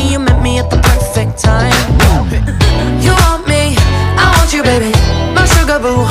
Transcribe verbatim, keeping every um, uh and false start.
you met me at the perfect time. You want me, I want you, baby. My sugar boo,